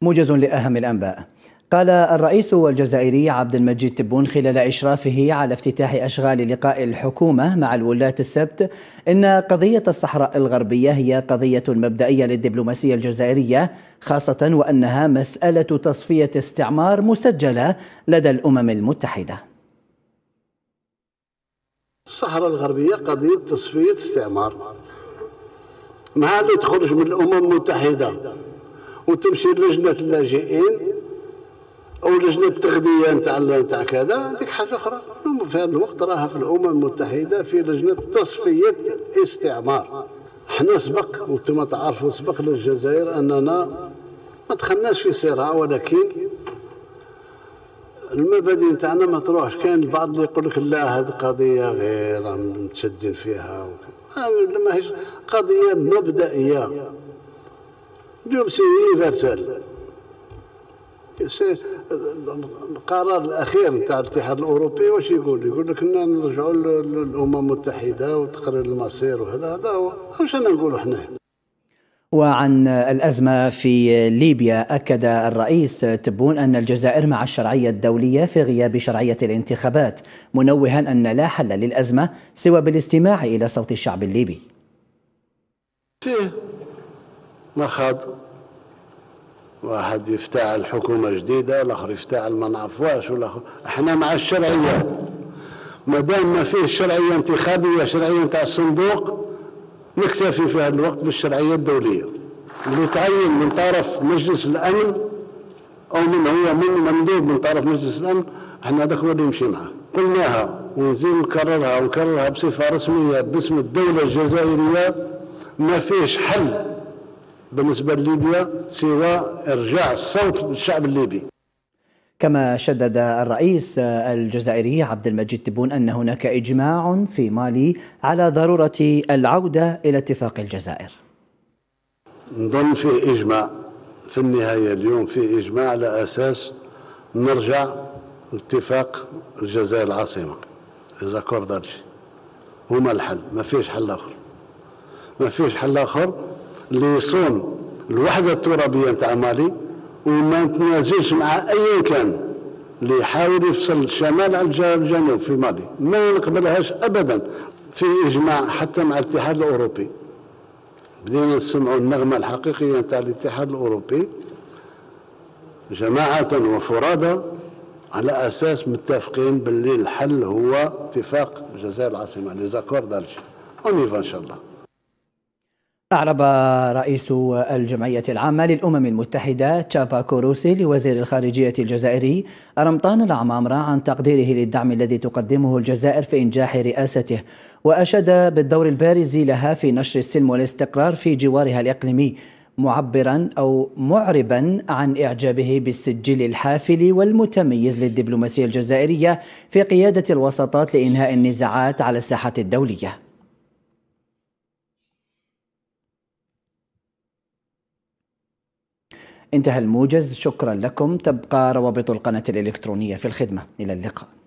موجز لأهم الأنباء. قال الرئيس الجزائري عبد المجيد تبون خلال إشرافه على افتتاح أشغال لقاء الحكومة مع الولاة السبت إن قضية الصحراء الغربية هي قضية مبدئية للدبلوماسية الجزائرية، خاصة وأنها مسألة تصفية استعمار مسجلة لدى الأمم المتحدة. الصحراء الغربية قضية تصفية استعمار، مع اللي تخرج من الأمم المتحدة وتمشي لجنة اللاجئين أو لجنة التغذية نتاع كذا، ديك حاجة أخرى. في هذا الوقت راها في الأمم المتحدة في لجنة تصفية استعمار. احنا سبق وانتم تعرفوا سبق للجزائر أننا ما دخلناش في صراع، ولكن المبادئ نتاعنا ما تروحش. كاين البعض اللي يقول لك لا هذه قضية غير متشدين فيها، ما هيش قضية مبدئية. اليوم سي يونيفرسال. القرار الأخير نتاع الاتحاد الأوروبي واش يقول لك إننا نرجعوا للأمم المتحدة وتقرير المصير، وهذا هو واش أنا نقولوا حنا. وعن الأزمة في ليبيا، أكد الرئيس تبون أن الجزائر مع الشرعية الدولية في غياب شرعية الانتخابات، منوها أن لا حل للأزمة سوى بالاستماع إلى صوت الشعب الليبي. فيه مخاض، واحد يفتعل حكومة جديدة، الآخر يفتعل ما نعرفوهاش، والآخر احنا مع الشرعية. ما دام ما فيه شرعية انتخابية، شرعية نتاع الصندوق، نكتفي في هذا الوقت بالشرعية الدولية اللي تعين من طرف مجلس الأمن أو من هو من مندوب من طرف مجلس الأمن. احنا هذاك هو اللي نمشي معه. قلناها ونزيد نكررها بصفة رسمية باسم الدولة الجزائرية. ما فيش حل بالنسبة لليبيا سوى إرجاع الصوت للشعب الليبي. كما شدد الرئيس الجزائري عبد المجيد تبون أن هناك إجماع في مالي على ضرورة العودة إلى اتفاق الجزائر. نظن في إجماع في النهاية اليوم، في إجماع على أساس نرجع لاتفاق الجزائر العاصمة. إذا كوردالشي هما الحل، ما فيش حل آخر. ما فيش حل آخر اللي يصون الوحدة الترابية نتاع مالي وما نتنازلش مع أي كان اللي يحاول يفصل الشمال على الجنوب في مالي. ما نقبلهاش أبدا. في إجماع حتى مع الاتحاد الأوروبي، بدينا نسمعوا النغمة الحقيقية نتاع الاتحاد الأوروبي جماعة وفرادى على أساس متفقين باللي الحل هو اتفاق الجزائر العاصمة، لي زاكور دالشي. ونيفا إن شاء الله. أعرب رئيس الجمعية العامة للأمم المتحدة تشابا كوروسي لوزير الخارجية الجزائري رمضان العمامرة عن تقديره للدعم الذي تقدمه الجزائر في إنجاح رئاسته، وأشاد بالدور البارز لها في نشر السلم والاستقرار في جوارها الإقليمي، معربا عن إعجابه بالسجل الحافل والمتميز للدبلوماسية الجزائرية في قيادة الوساطات لإنهاء النزاعات على الساحة الدولية. انتهى الموجز، شكرا لكم. تبقى روابط القناة الإلكترونية في الخدمة. إلى اللقاء.